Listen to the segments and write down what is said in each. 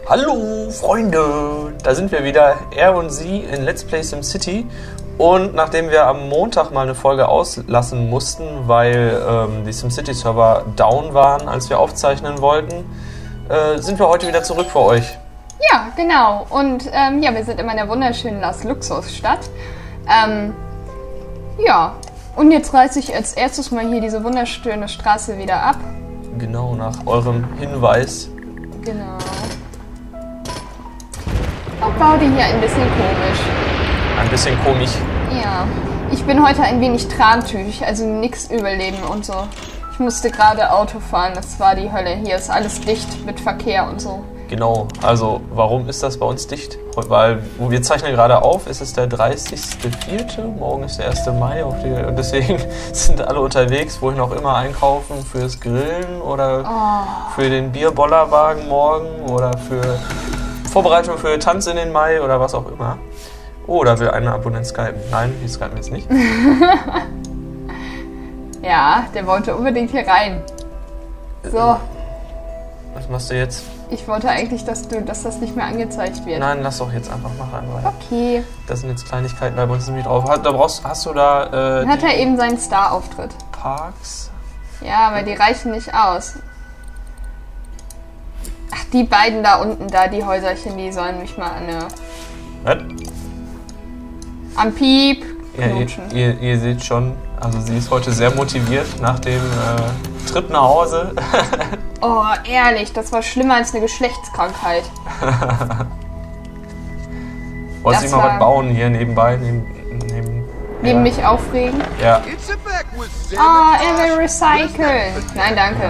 Hallo Freunde, da sind wir wieder, er und sie in Let's Play SimCity. Und nachdem wir am Montag mal eine Folge auslassen mussten, weil die SimCity-Server down waren, als wir aufzeichnen wollten, sind wir heute wieder zurück für euch. Ja, genau. Und ja, wir sind immer in der wunderschönen Las Luxus-Stadt. Ja, und jetzt reiße ich als erstes mal hier diese wunderschöne Straße wieder ab. Genau, nach eurem Hinweis. Genau. Ich baue die hier ein bisschen komisch. Ein bisschen komisch. Ja, ich bin heute ein wenig trantüchig, also nichts überleben und so. Ich musste gerade Auto fahren, das war die Hölle. Hier ist alles dicht mit Verkehr und so. Genau, also warum ist das bei uns dicht? Weil wir zeichnen gerade auf, es ist der 30.04., morgen ist der 1. Mai und deswegen sind alle unterwegs, wohin auch immer, einkaufen fürs Grillen oder für den Bierbollerwagen morgen oder für Vorbereitung für Tanz in den Mai oder was auch immer. Oh, da will eine Abonnent skypen. Nein, die skypen jetzt nicht. Ja, der wollte unbedingt hier rein. So. Was machst du jetzt? Ich wollte eigentlich, dass das nicht mehr angezeigt wird. Nein, lass doch jetzt einfach mal rein. Okay. Das sind jetzt Kleinigkeiten, da bei uns nämlich drauf. Hast du da... Dann hat er eben seinen Star-Auftritt. Parks? Ja, aber die reichen nicht aus. Ach, die beiden da unten, da, die Häuserchen, die sollen mich mal am Piep knutschen. Ja, ihr seht schon, also sie ist heute sehr motiviert nach dem Trip nach Hause. Oh, ehrlich, das war schlimmer als eine Geschlechtskrankheit. Wolltest du mal was bauen hier nebenbei? Neben mich aufregen? Ja. Er will recyceln. Nein, danke.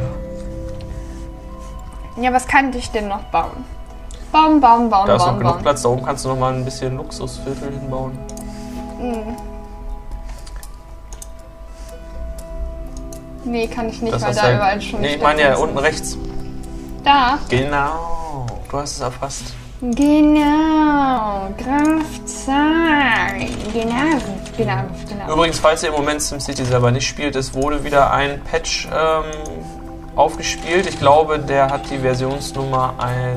Ja, was kann ich denn noch bauen? Bauen. Da ist noch genug Platz, da oben kannst du noch mal ein bisschen Luxusviertel hinbauen. Nee, kann ich nicht, das weil da überall schon... Nee, ich meine ja unten rechts. Da? Genau, du hast es erfasst. Genau, Grafzahn. Genau. Übrigens, falls ihr im Moment SimCity selber nicht spielt, es wurde wieder ein Patch aufgespielt. Ich glaube, der hat die Versionsnummer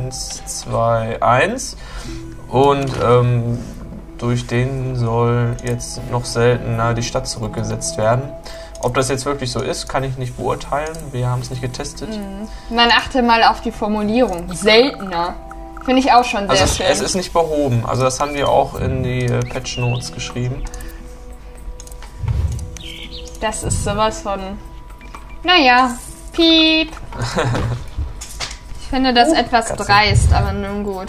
1.2.1 und durch den soll jetzt noch seltener die Stadt zurückgesetzt werden. Ob das jetzt wirklich so ist, kann ich nicht beurteilen. Wir haben es nicht getestet. Man achte mal auf die Formulierung. Seltener. Finde ich auch schon sehr schön. Es ist nicht behoben. Also das haben wir auch in die Patch Notes geschrieben. Das ist sowas von... Naja, piep. Ich finde das etwas dreist, aber nun gut.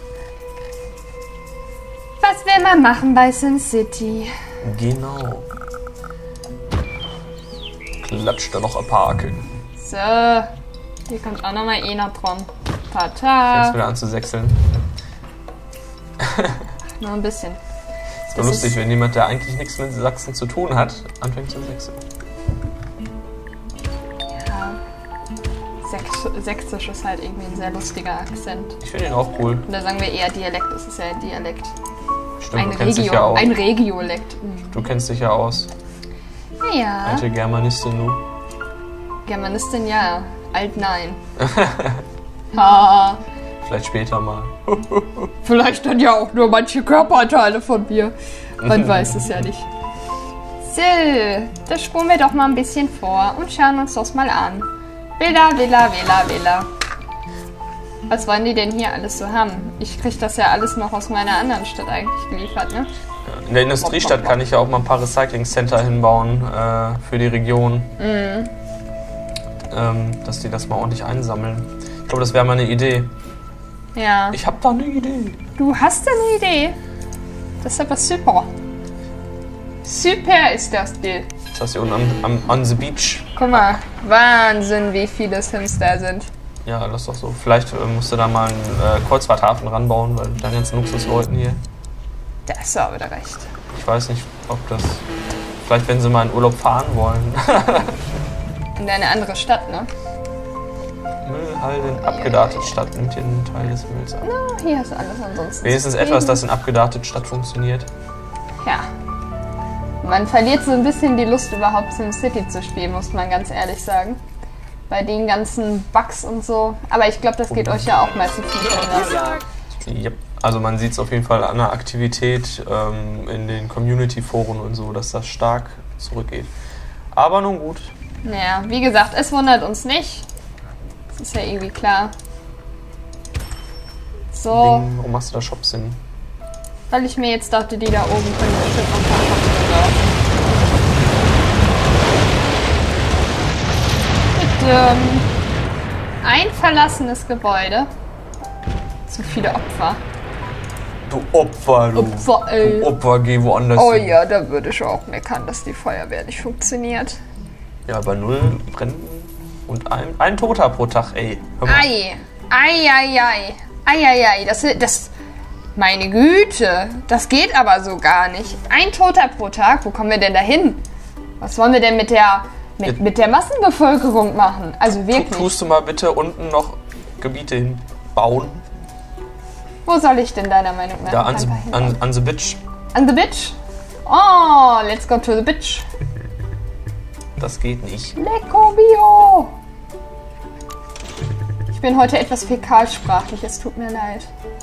Was will man machen bei SimCity? Genau. Klatscht da noch parken. So, hier kommt auch nochmal einer dran. Tata. Fängst wieder an zu sechseln. Nur ein bisschen. Ist doch lustig, wenn jemand, der eigentlich nichts mit Sachsen zu tun hat, anfängt zu sechseln. Ja. Sächsisch ist halt irgendwie ein sehr lustiger Akzent. Ich finde ihn auch cool. Und da sagen wir eher Dialekt, es ist ja ein Dialekt. Stimmt, du kennst dich ja aus. Ein Regiolekt. Du kennst dich ja aus. Ja. Alte Germanistin, du. Germanistin, ja. Alt, nein. Ha. Vielleicht später mal. Vielleicht dann ja auch nur manche Körperteile von mir. Man weiß es ja nicht. So, da spulen wir doch mal ein bisschen vor und schauen uns das mal an. Villa. Was wollen die denn hier alles so haben? Ich kriege das ja alles noch aus meiner anderen Stadt eigentlich geliefert, ne? In der Industriestadt kann ich ja auch mal ein paar Recycling-Center hinbauen für die Region. Dass die das mal ordentlich einsammeln. Ich glaube, das wäre mal eine Idee. Ja. Ich habe da eine Idee. Du hast eine Idee? Das ist aber super. Super ist das, Dill. Das heißt hier unten on the beach. Guck mal, Wahnsinn, wie viele Sims da sind. Ja, das ist doch so. Vielleicht musst du da mal einen Kreuzfahrthafen ranbauen, weil da ganzen Luxusleuten hier. Da hast du aber wieder recht. Ich weiß nicht, ob das... Vielleicht, wenn sie mal in Urlaub fahren wollen. In eine andere Stadt, ne? Müllhalde in abgedartet Stadt nimmt hier einen Teil des Mülls ab. Na, hier ist alles ansonsten. Wenigstens etwas, das in abgedartet Stadt funktioniert. Ja. Man verliert so ein bisschen die Lust, überhaupt SimCity zu spielen, muss man ganz ehrlich sagen. Bei den ganzen Bugs und so. Aber ich glaube, das geht euch ja auch meistens nicht anders. Yep. Also man sieht es auf jeden Fall an der Aktivität in den Community-Foren und so, dass das stark zurückgeht. Aber nun gut. Naja, wie gesagt, es wundert uns nicht. Das ist ja irgendwie klar. So, Warum machst du da Shops hin? weil ich mir jetzt dachte, die da oben können bestimmt noch ein paar Shops gebrauchen. Ein verlassenes Gebäude. Zu viele Opfer. Du Opfer, du. Opfer, ey. Du Opfer, geh woanders Oh hin. ja, da würde ich auch meckern, dass die Feuerwehr nicht funktioniert. Ja, bei 0 Bränden und ein Toter pro Tag, ey. Hör mal. Ei, ei, ei, ei. Ei, ei, ei. Das, meine Güte, das geht aber so gar nicht. Ein Toter pro Tag, wo kommen wir denn da hin? Was wollen wir denn mit der Massenbevölkerung machen? Also wirklich. Tust du mal bitte unten noch Gebiete hinbauen? Wo soll ich denn deiner Meinung nach Da an the Bitch. An the Bitch? Oh, let's go to the Bitch. Das geht nicht. Lecco Bio. Ich bin heute etwas fäkalsprachlich, es tut mir leid.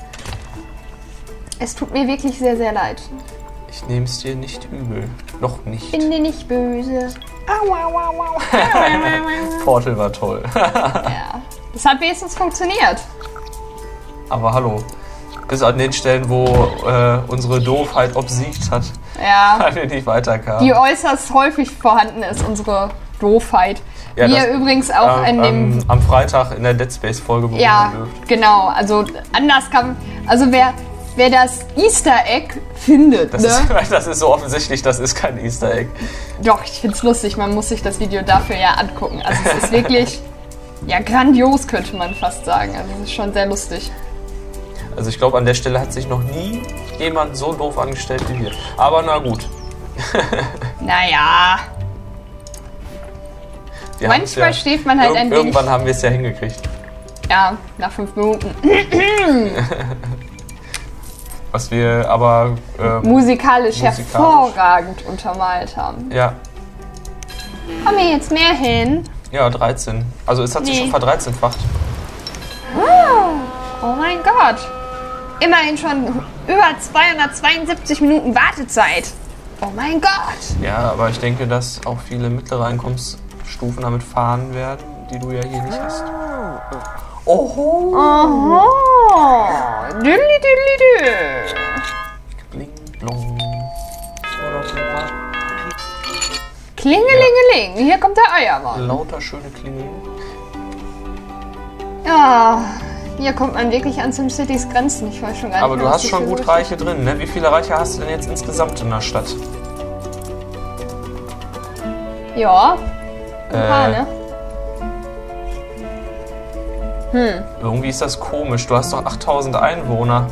Es tut mir wirklich sehr, sehr leid. Ich nehme es dir nicht übel. Noch nicht. Bin dir nicht böse. Au, au, au, au. Portal war toll. Ja, das hat wenigstens funktioniert. Aber hallo. Bis an den Stellen, wo unsere Doofheit obsiegt hat, Ja, weil wir nicht weiterkamen. die äußerst häufig vorhanden ist, unsere Doofheit. Ja, Wie das- ihr übrigens auch in dem... am Freitag in der Dead Space Folge bewundern Ja, dürft. genau. Also anders kann... Also wer das Easter Egg findet, Das, ne? das ist so offensichtlich, das ist kein Easter Egg. Doch, ich find's lustig. Man muss sich das Video dafür ja angucken. Also es ist wirklich... Ja, grandios könnte man fast sagen. Also es ist schon sehr lustig. Also ich glaube, an der Stelle hat sich noch nie jemand so doof angestellt wie wir. Aber na gut. Naja, Wir haben's manchmal schläft man halt ein wenig... Irgendwann haben wir es ja hingekriegt. Ja, nach 5 Minuten. Was wir aber... Musikalisch Musikalisch. hervorragend untermalt haben. ja, Kommen wir jetzt mehr hin? ja, 13. Also es hat sich Nee. schon verdreizehnfacht. Oh mein Gott. Immerhin schon über 272 Minuten Wartezeit. Oh mein Gott. Ja, aber ich denke, dass auch viele mittlere Einkommensstufen damit fahren werden, die du ja hier nicht hast. Oho! Oho. Düdelidüdelidü. Bling, blong. Klingelingeling. Hier kommt der Eiermann. Lauter schöne Klingeln. Ja, hier kommt man wirklich an SimCitys Grenzen. Ich weiß schon gar nicht Aber mehr, du was hast ich schon für gut so- Reiche drin, ne? Wie viele Reiche hast du denn jetzt insgesamt in der Stadt? Ja, ein paar, ne? Irgendwie ist das komisch. Du hast doch 8000 Einwohner.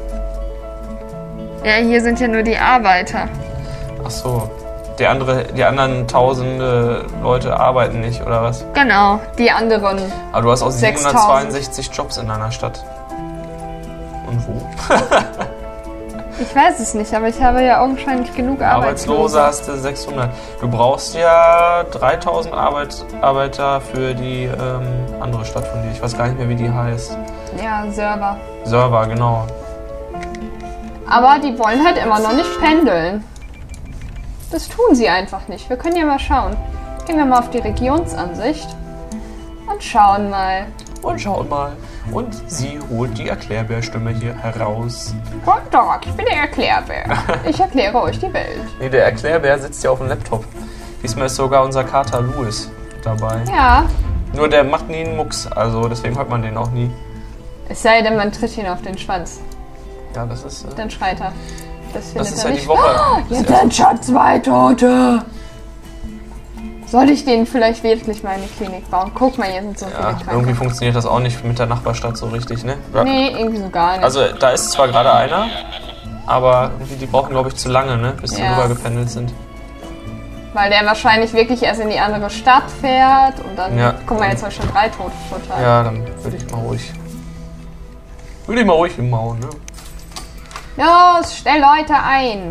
Ja, hier sind ja nur die Arbeiter. Ach so. Die anderen tausende Leute arbeiten nicht, oder was? Genau, die anderen. Aber du hast auch 6000. 762 Jobs in deiner Stadt. Und wo? Ich weiß es nicht, aber ich habe ja augenscheinlich genug Arbeitslose hast du 600. Du brauchst ja 3000 Arbeiter für die andere Stadt von dir. Ich weiß gar nicht mehr, wie die heißt. Ja, Server. Server, genau. Aber die wollen halt immer noch nicht pendeln. Das tun sie einfach nicht. Wir können ja mal schauen. Gehen wir mal auf die Regionsansicht und schauen mal. Und schaut mal. Und sie holt die Erklärbärstimme hier heraus. Guten Tag, ich bin der Erklärbär. Ich erkläre euch die Welt. Nee, der Erklärbär sitzt ja auf dem Laptop. Diesmal ist sogar unser Kater Louis dabei. Ja, Nur der macht nie einen Mucks, also deswegen hört man den auch nie. es sei denn, man tritt ihn auf den Schwanz. Ja, das ist... Dann schreit er. Das findet das ist er ja nicht. die Woche. Jetzt sind schon 2 Tote. Soll ich denen vielleicht wirklich mal eine Klinik bauen? Guck mal, hier sind so viele Ja, Kranke. irgendwie funktioniert das auch nicht mit der Nachbarstadt so richtig, ne? Ja. Nee, irgendwie so gar nicht. Also da ist zwar gerade einer, aber irgendwie die brauchen, glaube ich, zu lange, ne? Bis die Ja. rübergependelt sind. Weil der wahrscheinlich wirklich erst in die andere Stadt fährt und dann... Ja. Guck mal, jetzt habe ich schon 3 Tote total. Ja, dann würde ich mal ruhig... hinmauen, ne? Los, stell Leute ein.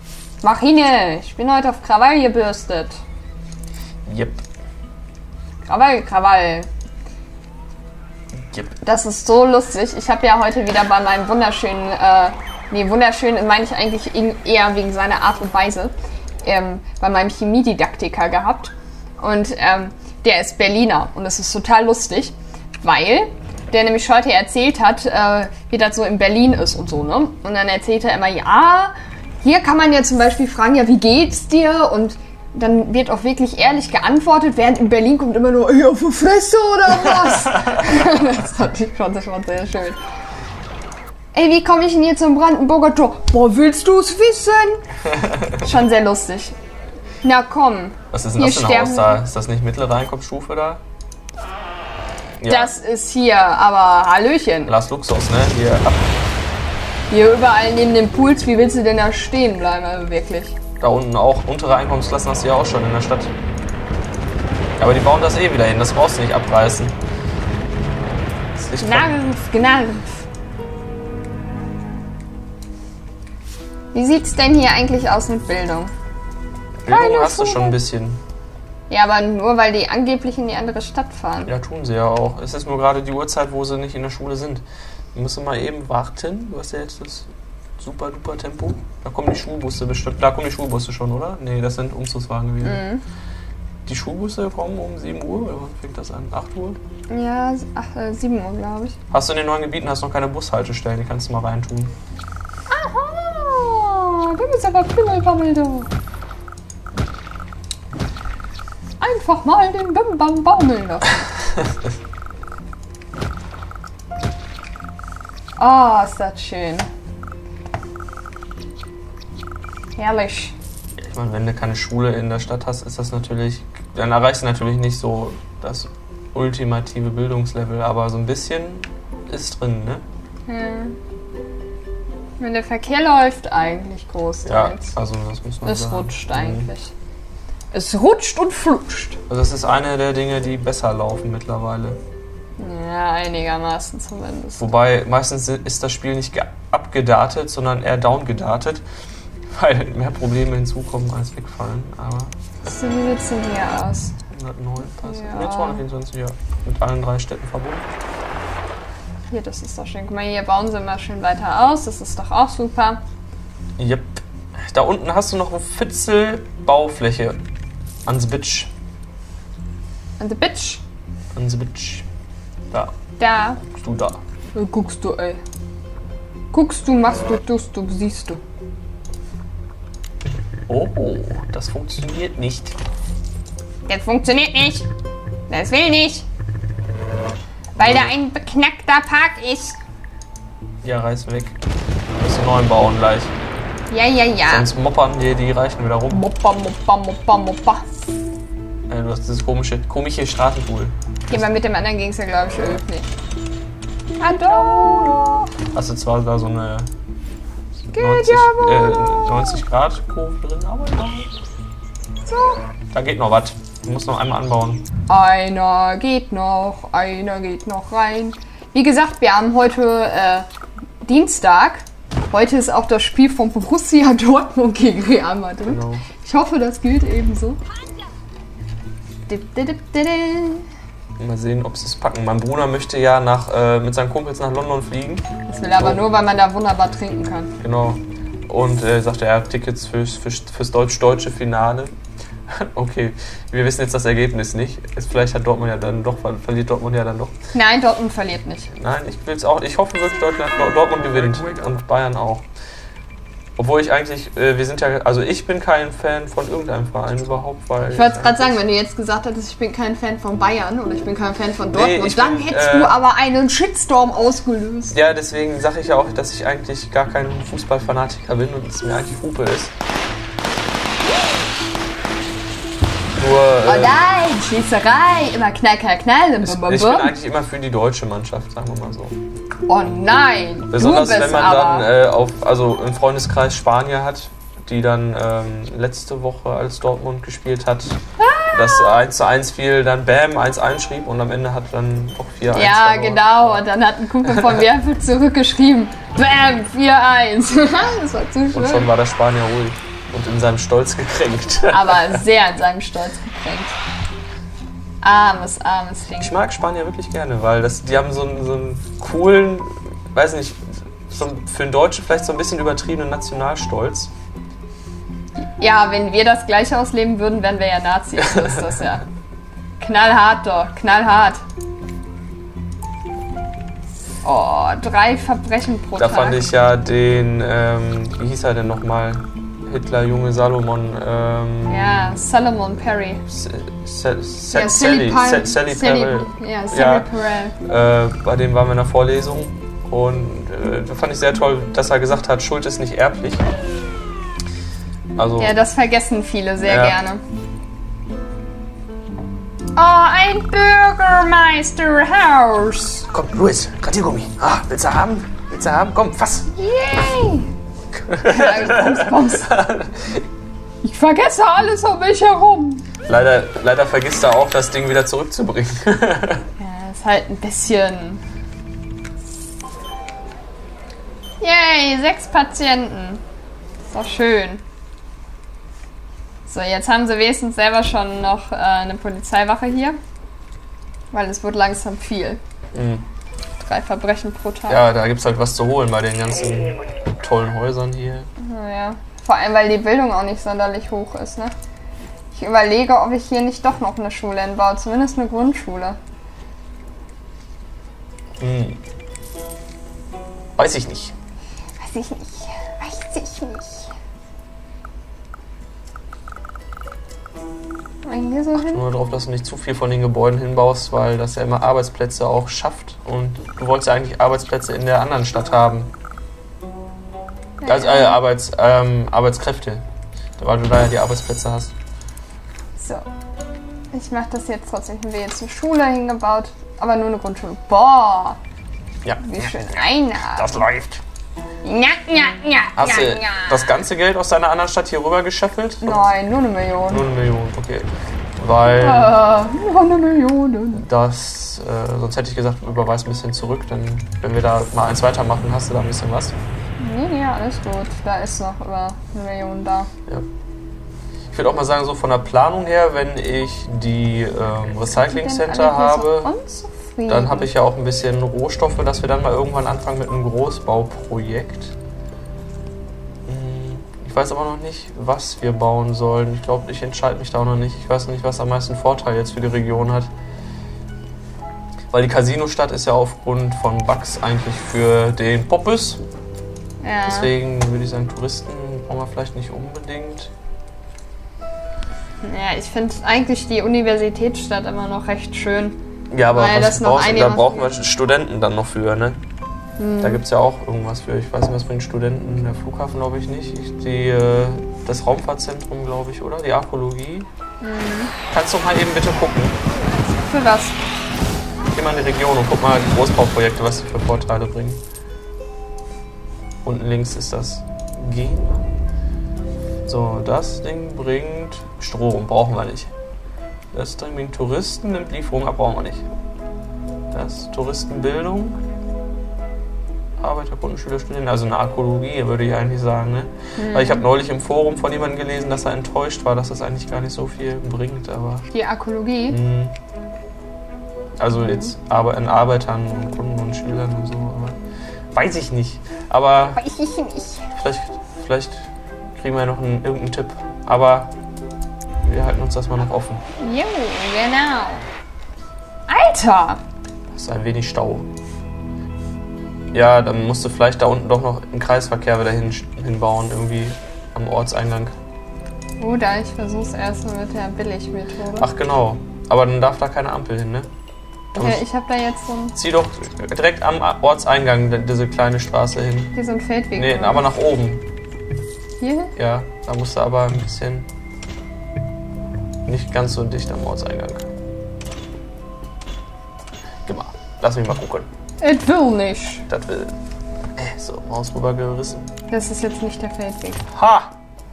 Mach hin, ich bin heute auf Krawall gebürstet. Yep. Krawall, Krawall. Yep. Das ist so lustig. Ich habe ja heute wieder bei meinem wunderschönen, wunderschön meine ich eigentlich eher wegen seiner Art und Weise, bei meinem Chemiedidaktiker gehabt. Und der ist Berliner und das ist total lustig, weil der nämlich heute erzählt hat, wie das so in Berlin ist und so, ne? Und dann erzählt er immer, ja, hier kann man ja zum Beispiel fragen, ja, wie geht's dir? Und dann wird auch wirklich ehrlich geantwortet, während in Berlin kommt immer nur, ey, auf die Fresse oder was? Das fand ich schon sehr schön. Ey, wie komme ich denn hier zum Brandenburger Tor? Boah, willst du es wissen? Schon sehr lustig. Na komm. Was ist denn das für ein Haus da? Ist das nicht mittlere Einkommensstufe da? Ja. Das ist hier, aber Hallöchen. Lars Luxus, ne? Hier ab. Hier überall neben den Pools, wie willst du denn da stehen bleiben, also wirklich? Da unten auch, untere Einkommensklassen hast du ja auch schon in der Stadt. Aber die bauen das eh wieder hin, das brauchst du nicht abreißen. Gnarf. Wie sieht's denn hier eigentlich aus mit Bildung? Bildung hast du schon ein bisschen. Ja, aber nur weil die angeblich in die andere Stadt fahren. Ja, tun sie ja auch. Es ist nur gerade die Uhrzeit, wo sie nicht in der Schule sind. Wir müssen mal eben warten. Du hast ja jetzt das super duper Tempo. Da kommen die Schulbusse bestimmt. Da kommen die Schulbusse schon, oder? Nee, das sind Umzugswagen gewesen. Mhm. Die Schulbusse kommen um 7 Uhr, oder wann fängt das an? 8 Uhr? Ja, 7 Uhr, glaube ich. Hast du in den neuen Gebieten noch keine Bushaltestellen? Die kannst du mal reintun. Aha, du bist aber Kümmelbammel, du. Einfach mal den Bimbam baumeln lassen. Oh, ist das schön. Herrlich. Ich meine, wenn du keine Schule in der Stadt hast, ist das natürlich, dann erreichst du natürlich nicht so das ultimative Bildungslevel, aber so ein bisschen ist drin, ne? Ja. Wenn der Verkehr läuft, eigentlich großteils. Ja, also das muss man es sagen. Rutscht eigentlich. Es rutscht und flutscht. Also das ist eine der Dinge, die besser laufen mittlerweile. Ja, einigermaßen zumindest. Wobei meistens ist das Spiel nicht abgedatet, sondern eher downgedatet, weil mehr Probleme hinzukommen als wegfallen. Aber So, wie sieht's denn hier aus? 109 passt. Ja. Ne, 224, ja. Mit allen 3 Städten verbunden. Hier, das ist doch schön. Guck mal, hier bauen sie mal schön weiter aus. Das ist doch auch super. Yep. Da unten hast du noch eine Fitzel Baufläche. Ans Bitch. And the bitch. Ans Bitch. Da. Da. Du da. Guckst du, ey. Guckst du, machst du, tust du, siehst du. Oh, das funktioniert nicht. Das funktioniert nicht. Das will nicht. Weil da ein beknackter Park ist. Ja, reiß weg. Musst du neuen bauen gleich. Ja. Sonst moppern dir die Reichen wieder rum. Moppa. Du hast dieses komische Straßenpool. Hier mal mit dem anderen ging es ja, glaube ich, überhaupt nicht. Hallo. Hast du zwar da so eine Geht 90 Grad Kurve drin, aber ja. So. Da geht noch was. Du musst noch einmal anbauen. Einer geht noch rein. Wie gesagt, wir haben heute Dienstag. Heute ist auch das Spiel von Borussia Dortmund gegen Real Madrid. Genau. Ich hoffe, das gilt ebenso. Mal sehen, ob sie es packen. Mein Bruder möchte ja mit seinen Kumpels nach London fliegen. Das will er aber nur, weil man da wunderbar trinken kann. Genau. Und sagte, er hat Tickets fürs deutsch-deutsche Finale. Okay, wir wissen jetzt das Ergebnis nicht. Vielleicht hat Dortmund ja dann doch, verliert Dortmund ja dann doch. Nein, Dortmund verliert nicht. Nein, ich will es auch. Ich hoffe wirklich, Dortmund gewinnt und Bayern auch. Obwohl ich eigentlich, ich bin kein Fan von irgendeinem Verein überhaupt, weil... Ich wollte es gerade sagen, wenn du jetzt gesagt hättest, ich bin kein Fan von Bayern oder ich bin kein Fan von Dortmund, Nee, dann hättest du aber einen Shitstorm ausgelöst. Ja, deswegen sage ich ja auch, dass ich eigentlich gar kein Fußballfanatiker bin und es mir eigentlich Hupe ist. Nur, Oh nein, Schießerei, immer knall. ich bin eigentlich immer für die deutsche Mannschaft, sagen wir mal so. Oh nein, Besonders du bist wenn man aber... dann im Freundeskreis Spanier hat, die dann letzte Woche, als Dortmund gespielt hat, das 1:1 fiel, dann Bam 1:1 schrieb und am Ende hat dann doch 4:1 Ja, verloren. genau, und dann hat ein Kumpel von mir einfach zurückgeschrieben, Bam, 4:1. Das war zu schön. Und schon war der Spanier ruhig und in seinem Stolz gekränkt. Aber sehr in seinem Stolz gekränkt. Armes Ding. Ich mag Spanier wirklich gerne, weil die haben so einen coolen, weiß nicht, für den Deutschen vielleicht so ein bisschen übertriebenen Nationalstolz. Ja, wenn wir das Gleiche ausleben würden, wären wir ja Nazis. So ist das ja. Knallhart doch, knallhart. Oh, 3 Verbrechen pro Tag. Da fand ich ja den, wie hieß er denn nochmal? Hitler, Junge Salomon. Ja, Salomon Perry. Sally Perel. Ja, Sally Perel. Bei dem waren wir in der Vorlesung und da fand ich sehr toll, dass er gesagt hat, Schuld ist nicht erblich. Also, ja, das vergessen viele sehr gerne. Oh, ein Bürgermeisterhaus. Komm, Luis, Radiergummi. Willst du haben? Komm, fass. Yay! Ja, kommst. Ich vergesse alles um mich herum. Leider vergisst er auch, das Ding wieder zurückzubringen. Ja, ist halt ein bisschen... Yay, 6 Patienten. Ist doch schön. So, jetzt haben sie wenigstens selber schon noch eine Polizeiwache hier. Weil es wird langsam viel. 3 Verbrechen pro Tag. Ja, da gibt's halt was zu holen bei den ganzen tollen Häusern hier. Naja, vor allem, weil die Bildung auch nicht sonderlich hoch ist, ne? Ich überlege, ob ich hier nicht doch noch eine Schule hinbaue. Zumindest eine Grundschule. Weiß ich nicht. Weiß ich nicht. Hier so hin? Nur darauf, dass du nicht zu viel von den Gebäuden hinbaust, weil das ja immer Arbeitsplätze auch schafft. Und du wolltest ja eigentlich Arbeitsplätze in der anderen Stadt haben. Also Arbeitskräfte. Weil du da ja die Arbeitsplätze hast. So. Ich mache das jetzt trotzdem. Ich habe jetzt eine Schule hingebaut, aber nur eine Grundschule. Boah! Ja. Wie schön einer. Das läuft. Ja. Hast du das ganze Geld aus deiner anderen Stadt hier rüber gescheffelt? Nein, nur 1 Million. Nur 1 Million, okay. Weil nur 1 Million. das, sonst hätte ich gesagt, überweis ein bisschen zurück, denn wenn wir da mal eins weitermachen, hast du da ein bisschen was. Nee, alles gut. Da ist noch über 1 Million da. Ja. Ich würde auch mal sagen, so von der Planung her, wenn ich die Recycling Center habe, dann habe ich ja auch ein bisschen Rohstoffe, dass wir dann mal irgendwann anfangen mit einem Großbauprojekt. Ich weiß aber noch nicht, was wir bauen sollen. Ich glaube, ich entscheide mich da auch noch nicht. Ich weiß noch nicht, was am meisten Vorteil jetzt für die Region hat. Weil die Casino-Stadt ist ja aufgrund von Bugs eigentlich für den Poppes. Ja. Deswegen würde ich sagen, Touristen brauchen wir vielleicht nicht unbedingt. Ja, ich finde eigentlich die Universitätsstadt immer noch recht schön. Ja, aber da brauchen wir wir Studenten dann noch für, ne? Da gibt es ja auch irgendwas für. Ich weiß nicht, was bringen Studenten. Der Flughafen glaube ich nicht. Das Raumfahrtzentrum glaube ich, oder? Die Archäologie. Kannst du mal eben bitte gucken? Für was? Geh mal in die Region und guck mal die Großbauprojekte, was sie für Vorteile bringen. Unten links ist das Gen. So, das Ding bringt Strom, brauchen wir nicht. Das Ding bringt Touristen, nimmt Lieferung ab, brauchen wir nicht. Das Touristenbildung. Arbeiter, Kunden, Schüler, Studenten, also eine Archäologie, würde ich eigentlich sagen. Ne? Weil ich habe neulich im Forum von jemandem gelesen, dass er enttäuscht war, dass das eigentlich gar nicht so viel bringt. Aber die Archäologie? Also jetzt an Arbeitern und Kunden und Schülern und so. Aber weiß ich nicht. Aber Weiß ich nicht. vielleicht kriegen wir noch irgendeinen Tipp. Aber wir halten uns das mal noch offen. Jo, genau. Alter! Das ist ein wenig Stau. Ja, dann musst du vielleicht da unten doch noch einen Kreisverkehr wieder hinbauen, irgendwie am Ortseingang. Oder ich versuch's erstmal mit der Billigmethode. Ach genau, aber dann darf da keine Ampel hin, ne? Okay, ich habe da jetzt so ein... Zieh doch direkt am Ortseingang diese kleine Straße hin. Hier so ein Feldweg. Nee, aber nach oben. Hier? Ja, da musst du aber ein bisschen... nicht ganz so dicht am Ortseingang. Geh mal, lass mich mal gucken. Es will nicht. Das will. So, Maus rübergerissen. Das ist jetzt nicht der Feldweg. Ha!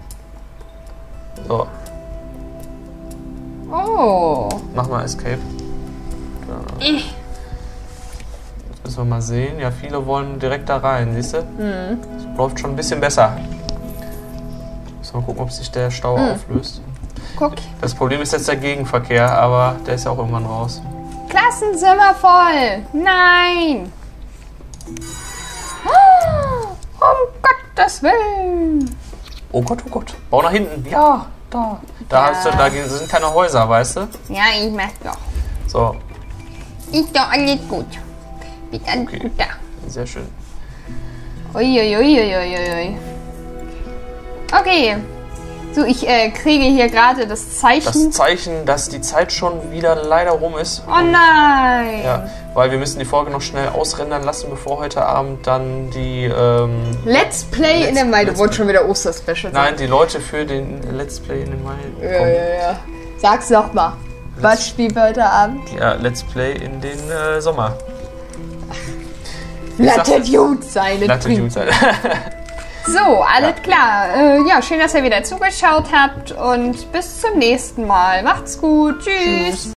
So, Oh. mach mal Escape. Da. Jetzt müssen wir mal sehen. Ja, viele wollen direkt da rein, siehst du? Das läuft schon ein bisschen besser. Müssen wir gucken, ob sich der Stau auflöst. guck. Das Problem ist jetzt der Gegenverkehr, aber der ist ja auch irgendwann raus. Klassenzimmer voll. Nein. Um Gottes Willen. Oh Gott, oh Gott. Bau nach hinten. Ja, da. Da, Ja. da sind keine Häuser, weißt du? Ja, ich mach doch. So, Ist doch alles gut. Ist alles Okay. gut da. sehr schön. Uiuiuiuiui. Okay. So, ich kriege hier gerade das Zeichen. Das Zeichen, dass die Zeit schon wieder leider rum ist. Oh nein. Ja, weil wir müssen die Folge noch schnell ausrendern lassen, bevor heute Abend dann die, Let's Play in den Mai. Du wolltest schon wieder Osterspecial. nein, die Leute für den Let's Play in den Mai kommen. Ja. Sag's doch mal. Was spielen wir heute Abend? Ja, Let's Play in den Sommer. Lattet gut sein. Latte gut sein. So, alles klar. Ja, schön, dass ihr wieder zugeschaut habt und bis zum nächsten Mal. Macht's gut. Tschüss.